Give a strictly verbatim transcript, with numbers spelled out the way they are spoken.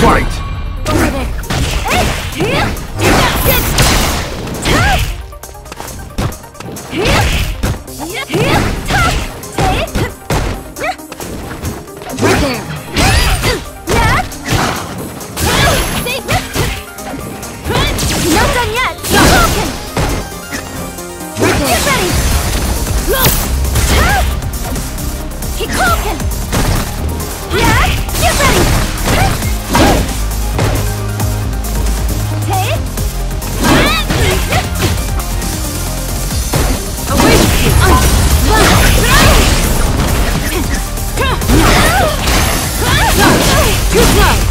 Fight! Over there. Right there. Not done yet. Falke. Right there. Get ready. Keep Falke. Yeah. Get ready. Too slow!